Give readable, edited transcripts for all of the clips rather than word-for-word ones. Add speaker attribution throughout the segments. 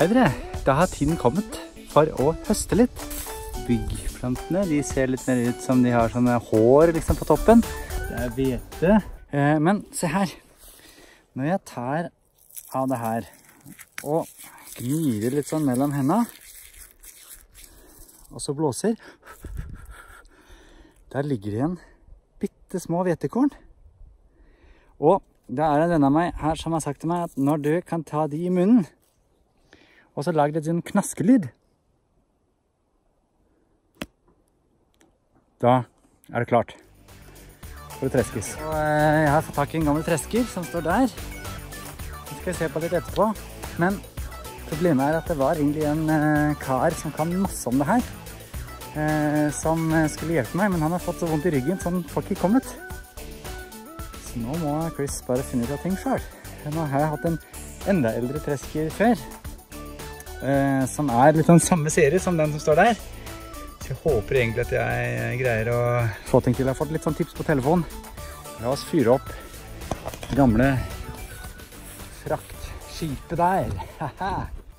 Speaker 1: dere, da har tiden kommet for å høste litt. Byggplantene, de ser litt mer ut som de har sånne hår liksom på toppen. Det er hvete. Men se her, når jeg tar av det her og gnirer litt sånn mellom hendene, og så blåser, der ligger igjen bitte små hvetekorn. Og det er en venn av meg her som har sagt til meg at når du kan ta de i munnen, og så lager det en knaskelyd, da er det klart for å treskes. Og jeg har fått tak i en gammel tresker som står der. Vi skal se på litt etterpå. Men problemet er at det var egentlig en kar som kan masse om det her, som skulle hjelpe meg, men han har fått så vondt i ryggen så han får ikke kommet. Så nå må Chris bare finne ut av ting selv. Nå har jeg hatt en enda eldre tresker før, som er litt sånn samme serie som den som står der. Så jeg håper egentlig at jeg greier å få ting til. Jeg har fått litt sånn tips på telefon. La oss fyre opp gamle fraktskipet der. Haha!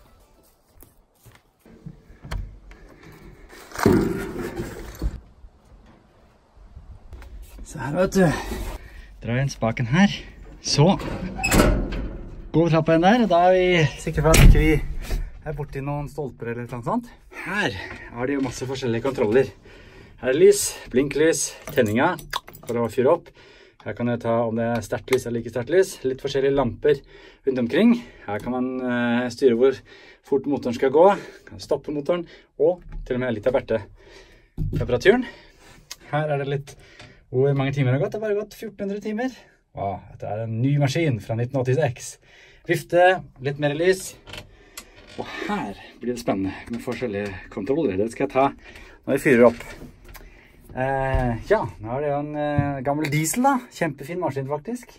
Speaker 1: Så her, vet du, drar jeg inn spaken her, så går vi trappa inn der, og da er vi sikre på at ikke vi er borti noen stolper eller noe sånt. Her har de jo masse forskjellige kontroller. Her er lys, blinklys, tenninga for å fyre opp. Her kan jeg ta om det er sterkt lys eller ikke sterkt lys. Litt forskjellige lamper rundt omkring. Her kan man styre hvor fort motoren skal gå. Kan stoppe motoren, og til og med litt av temperaturen. Her er det litt hvor mange timer har gått. Det har bare gått 1400 timer. Wow, dette er en ny maskin fra 1986. Vifte, litt mer lys. Og her blir det spennende med forskjellige kontroller. Det skal jeg ta når jeg fyrer opp. Ja, nå er det jo en gammel diesel da. Kjempefin maskin faktisk.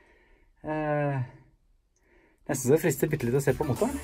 Speaker 1: Nesten så det frister bitte litt å se på motoren.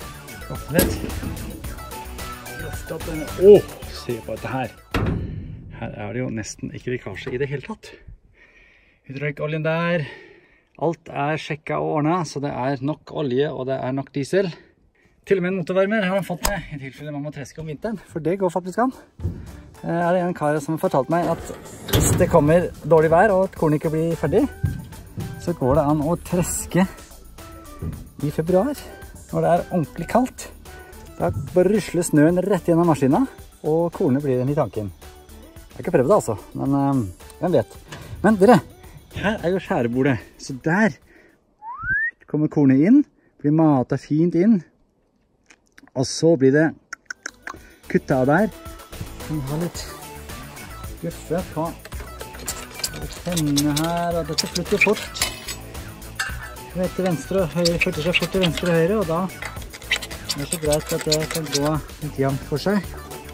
Speaker 1: Se på dette her. Her er det jo nesten ikke lekkasje i det hele tatt. Hydraulikkoljen der. Alt er sjekket og ordnet, så det er nok olje og det er nok diesel. Til og med en motorvarmer har man fått med, i tilfelle man må treske om vinteren, for det går faktisk an. Er det en kar som har fortalt meg at hvis det kommer dårlig vær og at kornet ikke blir ferdig, så går det an å treske i februar, når det er ordentlig kaldt. Da bare rusler snøen rett gjennom maskinen, og kornet blir igjen i tanken. Jeg har ikke prøvd det altså, men hvem vet. Men dere, her er jo skjærebordet, så der kommer kornet inn, blir matet fint inn, og så blir det kuttet av der. Vi har litt guffe på tennene her, og dette flytter fort. Til venstre og høyre, flytter seg fort til venstre og høyre, og da er det så greit at det kan gå litt jevnt for seg.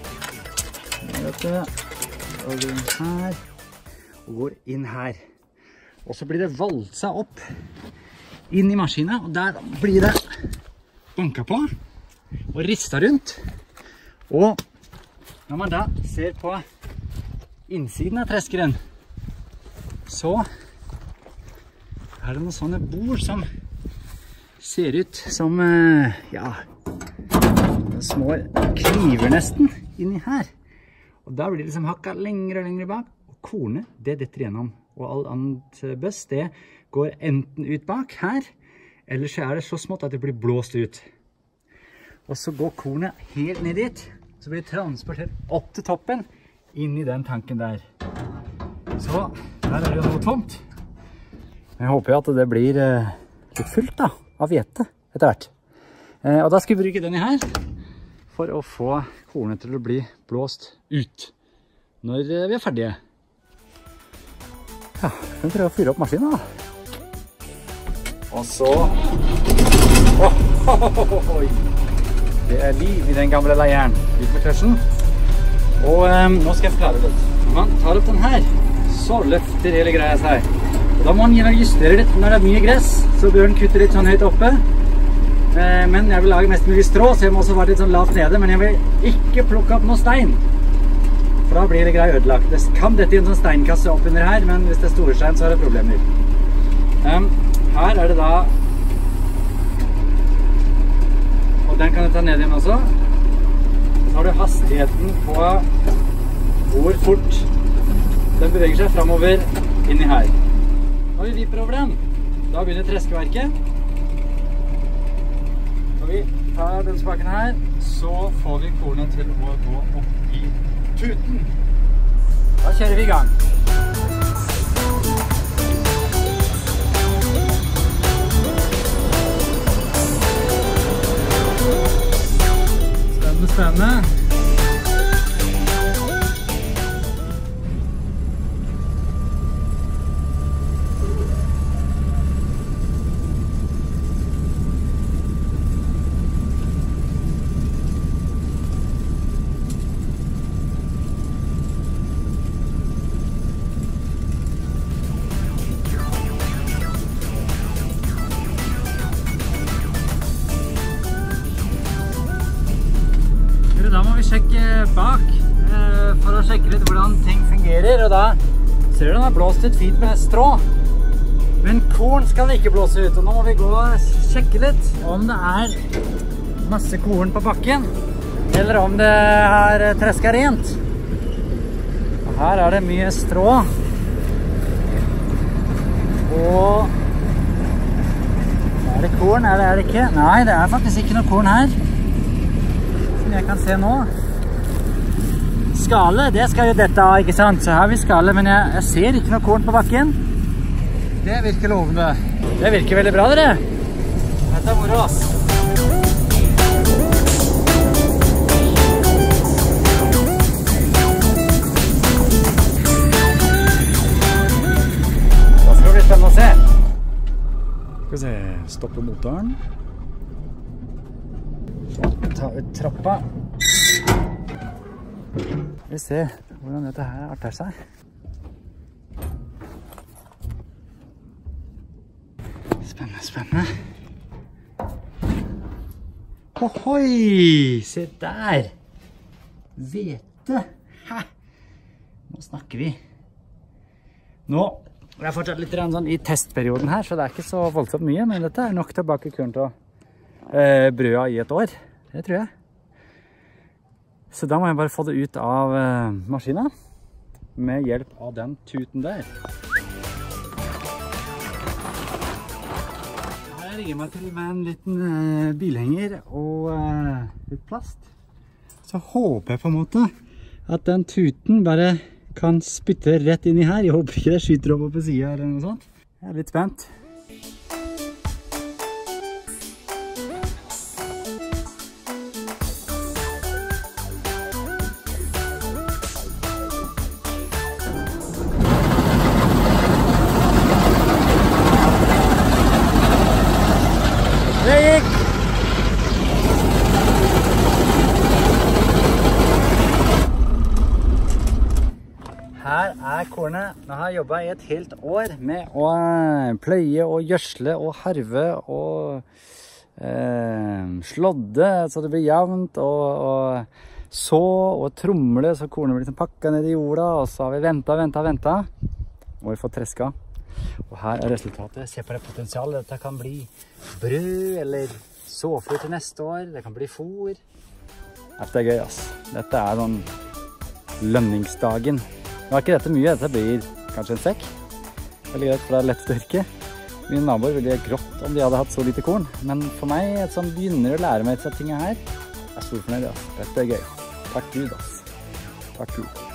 Speaker 1: Og inn her, og går inn her. Og så blir det valsa opp inn i maskinen, og der blir det banket på og ristet rundt. Og når man da ser på innsiden av treskeren, så er det noen sånne bord som ser ut som, ja, små kniver nesten inni her. Og da blir det liksom hakket lengre og lengre bak, og kornet, det detter igjennom. Og all annet bøss, det går enten ut bak her, eller så er det så smått at det blir blåst ut. Og så går kornet helt ned dit, så blir det transportert opp til toppen, inn i den tanken der. Så der er det jo noe tomt. Jeg håper jo at det blir litt fullt da, av hvete etter hvert. Og da skal vi bruke den i her, for å få kornet til å bli blåst ut når vi er ferdige. Ja, vi kan prøve å fyre opp maskinen da. Og så... Det er liv i den gamle leieren ut med kløsjen. Og nå skal jeg forklare litt. Når man tar opp den her, så løfter hele greia seg. Og da må man gjerne justere litt når det er mye gress, så bør den kutte litt sånn høyt oppe. Men jeg vil lage mest mulig strå, så jeg må også være litt sånn lavt nede, men jeg vil ikke plukke opp noe stein. For da blir det grei ødelagt. Det kan dette i en sånn steinkasse opp under her, men hvis det er store stein, så er det problemer. Her er det da, og den kan jeg ta ned igjen også. Så har du hastigheten på hvor fort den beveger seg fremover inn i her. Når vi viper over den, da begynner treskeverket. Når vi tar den spaken her, så får vi kornet til å gå opp i tuten. Da kjører vi i gang. Spennende. Da må vi sjekke bak for å sjekke litt hvordan ting fungerer, og da ser du den har blåst ut fint med strå. Men korn skal ikke blåse ut, og nå må vi gå og sjekke litt om det er masse korn på bakken, eller om det er tresket rent. Og her er det mye strå. Og er det korn, eller er det ikke? Nei, det er faktisk ikke noe korn her. Jeg kan se nå. Skale, det skal jo dette ha, ikke sant? Så her har vi skale, men jeg ser ikke noe korn på bakken. Det virker lovende. Det virker veldig bra, dere. Dette er moro, ass. Da skal det bli spennende å se. Skal vi se, stoppe motoren. Ta ut trappa. Vi ser hvordan dette her arter seg. Spennende, spennende. Ohoi! Se der! Hvete! Ha! Nå snakker vi. Nå er jeg fortsatt litt sånn i testperioden her, så det er ikke så voldsomt mye, men dette er nok til å bake korn til brøda i et år. Det tror jeg. Så da må jeg bare få det ut av maskinen med hjelp av den tuten der. Her rigger jeg meg til med en liten bilhenger og litt plast. Så håper jeg på en måte at den tuten bare kan spytte rett inn i her. Jeg håper ikke det skyter opp på siden eller noe sånt. Jeg er litt spent. Her er kornet. Nå har jeg jobbet i et helt år med å pløye og gjødsle og harve og slådde så det blir jevnt, og så og tromle så kornet blir liksom pakket ned i jorda, og så har vi ventet, og vi får treska. Og her er resultatet. Se på det potensialet. Dette kan bli brød eller såfrø til neste år. Det kan bli fôr. Dette er gøy, ass. Dette er sånn lønningsdagen. Nå er ikke dette mye, dette blir kanskje en sekk. Veldig greit, for det er lett å tørke. Mine naboer ville grått om de hadde hatt så lite korn. Men for meg, som begynner å lære meg disse tingene her, er stor fornøyd, ass. Dette er gøy. Takk Gud, ass. Takk Gud.